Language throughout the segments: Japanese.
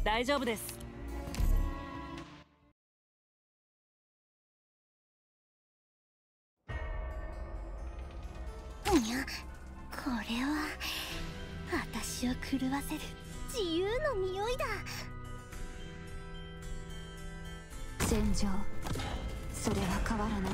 大丈夫です。 いや、これは私を狂わせる自由の匂いだ。 戦場、それは変わらない。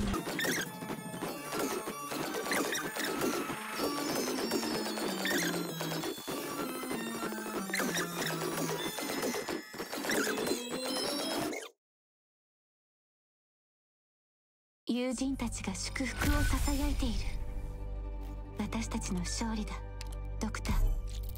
友人たちが祝福をささやいている。私たちの勝利だ、ドクター。